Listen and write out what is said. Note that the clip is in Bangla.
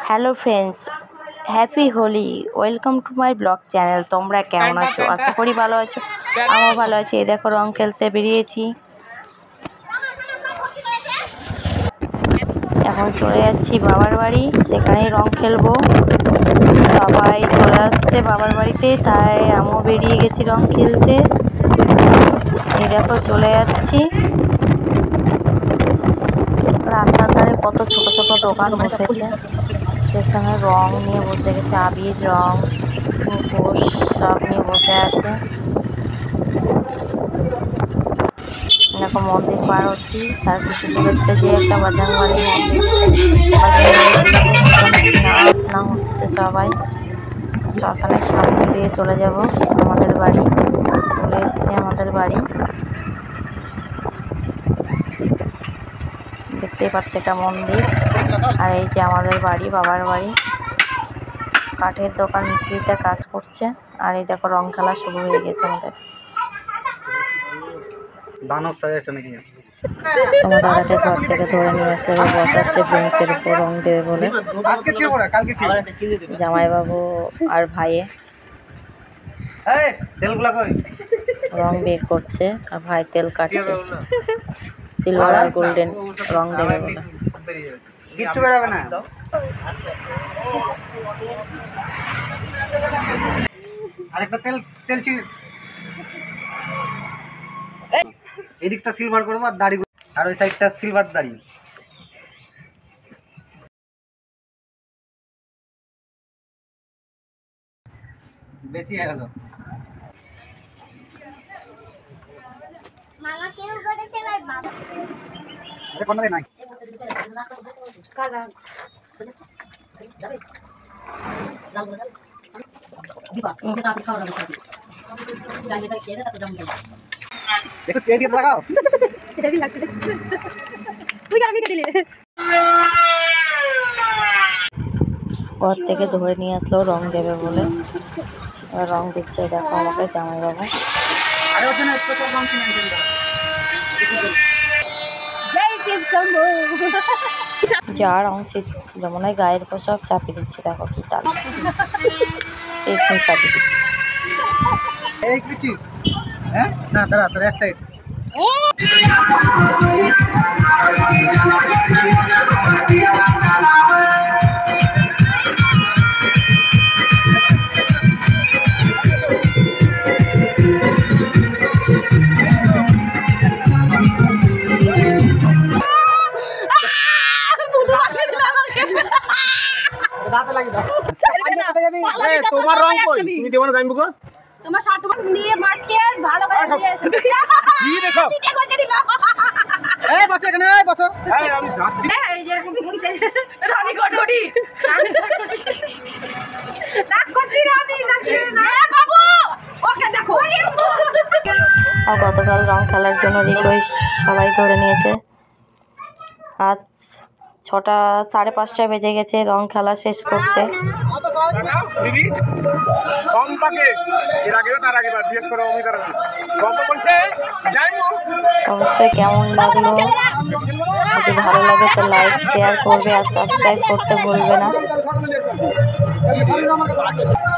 Hello friends, happy Holi. Welcome to my blog channel. তোমরা কেমন আছো? আশা করি ভালো আছো। আমিও ভালো আছি। এই দেখো রং খেলতে বেরিয়েছি। এখন চলে যাচ্ছি বাবার বাড়ি, সেখানেই রং খেলবো। সবাই চলে আসছে বাবার বাড়িতে, তাই আমিও বেরিয়ে গেছি রং খেলতে। এই দেখো চলে যাচ্ছি। রাস্তার ধারে কত ছোট ছোট দোকান বসেছে, সেখানে রং নিয়ে বসে গেছে। আবির, রং, মুখোশ সব নিয়ে বসে আছে। এরকম মন্দির পার হচ্ছি, তার কিছু দূরত্বে যে একটা বাজারবাড়ি মন্দির, নাচ না হচ্ছে সবাই। শ্মশানের সামনে দিয়ে চলে যাব আমাদের বাড়ি। চলে এসছে আমাদের বাড়ি, দেখতেই পাচ্ছি এটা মন্দির। আর এই যে আমাদের বাড়ি, বাবার বাড়ি। কাঠের দোকান, মিস্ত্রিতে কাজ করছে। আর এই দেখো রং খেলা শুরু হয়ে গেছে আমাদের। তোমার দাদাকে ঘর থেকে ধরে নিয়ে আসলে বা বসাচ্ছে বেঞ্চের উপর রং দেবে বলে। জামাইবাবু আর ভাইয়ে রং বের করছে, আর ভাই তেল কাটছে সিলভার আর গোল্ডেন রং দেবে বলে। কিচ্ছু বেরাবে না। আরেকটা তেল তেল চিনি, এদিকটা সিলভার করবো আর দাড়ি, আর ওই সাইডটা সিলভার দাড়ি। বেশি হয়ে গেল। মামা কেউ করেছে আর বাবা আরে কোন নাই কালা যাবে লাল লাল দিবা এটা কাপড় খাওয়া হবে জানি ভাই খেয়ে তারপর জাম দিবা দেখো চেয়ে দিয়ে লাগাও এটা भी লাগছে তুই আমি দিলে ঘর থেকে ধরে নিয়ে আসলো রং দেবে বলে। এবার রং দিচ্ছে, দেখো আমাকে জামাইবাবু। আরে ওখানে একটু তো রং কিনে নিয়ে যাও। জয় শিব শম্ভু। যা রং ছিল মনে হয় গায়ের উপর সব চাপিয়ে দিচ্ছে, দেখো কি তাল একটু চাপিয়ে দিচ্ছে। এই কিছু হ্যাঁ না দাঁড়া তোর এক সাইড তোমার রং কই তুমি দেব না জানবো গো তোমার শার্ট তোমার নিয়ে মাখিয়ে ভালো করে দিয়ে কি দেখো পিঠে কষে দিল। এই বসো এখানে, এই বসো। এই আমি যাচ্ছি। এই যে এরকম বলছে রানী কটুরি না কষি রানী নাকি না বাবু ওকে দেখো। আর গতকাল রং খেলার জন্য রিকোয়েস্ট সবাই ধরে নিয়েছে। আজ 6টা 5:30 বেজে গেছে রং খেলা শেষ করতে। দিদি সম্পাকে এর আগে তার আগে জিজ্ঞেস করো অমিতার সম্পা বলছে যাইবো। অবশ্যই কেমন লাগলো, যদি ভালো লাগে তো লাইক শেয়ার করবে আর সাবস্ক্রাইব করতে ভুলবে না।